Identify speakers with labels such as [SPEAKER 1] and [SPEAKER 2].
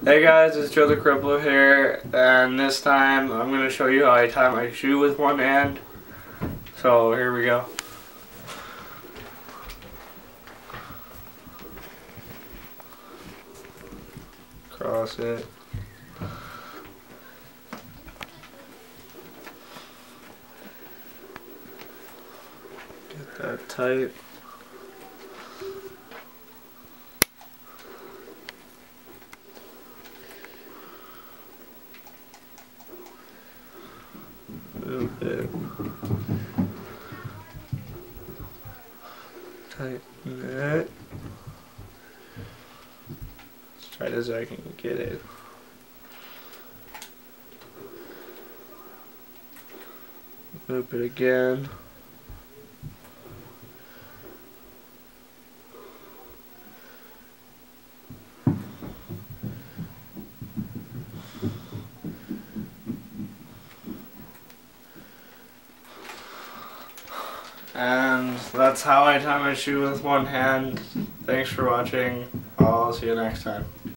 [SPEAKER 1] Hey guys, it's Joe the Cripple here, and this time I'm going to show you how I tie my shoe with one hand. So here we go. Cross it. Get that tight. Move it. Tighten it. As tight as I can get it. Loop it again. And that's how I tie my shoe with one hand. Thanks for watching. I'll see you next time.